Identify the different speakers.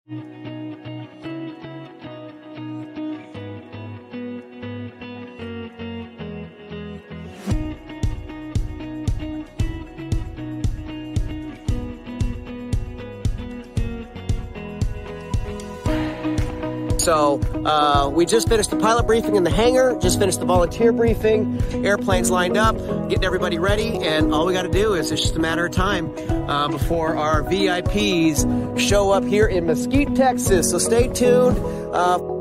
Speaker 1: So we just finished the pilot briefing in the hangar, just finished the volunteer briefing, airplanes lined up, getting everybody ready, and all we got to do is it's just a matter of time before our VIPs show up here in Mesquite, Texas. So stay tuned.